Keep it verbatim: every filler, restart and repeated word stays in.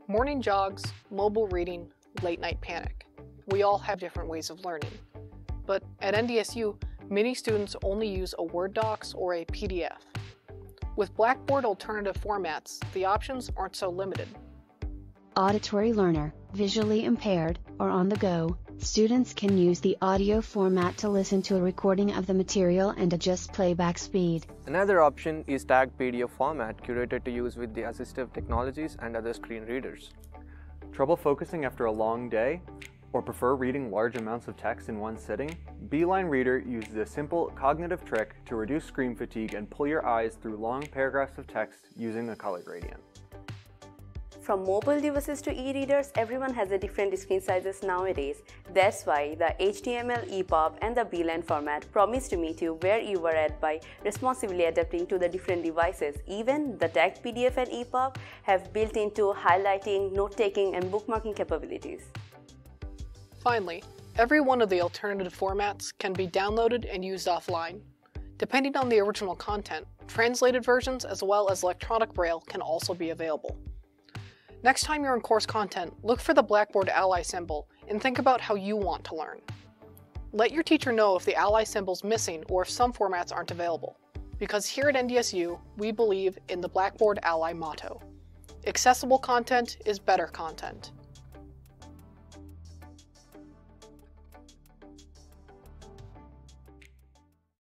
Morning jogs, mobile reading, late night panic. We all have different ways of learning. But at N D S U, many students only use a Word docs or a P D F. With Blackboard alternative formats, the options aren't so limited. Auditory learner, visually impaired, or on the go, students can use the audio format to listen to a recording of the material and adjust playback speed. Another option is tagged P D F format curated to use with the assistive technologies and other screen readers. Trouble focusing after a long day? Or prefer reading large amounts of text in one sitting? Beeline Reader uses a simple cognitive trick to reduce screen fatigue and pull your eyes through long paragraphs of text using a color gradient. From mobile devices to e-readers, everyone has a different screen sizes nowadays. That's why the H T M L, E P U B, and the Beeline format promise to meet you where you are at by responsibly adapting to the different devices. Even the tagged P D F and E P U B have built-into highlighting, note-taking, and bookmarking capabilities. Finally, every one of the alternative formats can be downloaded and used offline. Depending on the original content, translated versions as well as electronic braille can also be available. Next time you're in course content, look for the Blackboard Ally symbol and think about how you want to learn. Let your teacher know if the Ally symbol's missing or if some formats aren't available. Because here at N D S U, we believe in the Blackboard Ally motto: accessible content is better content.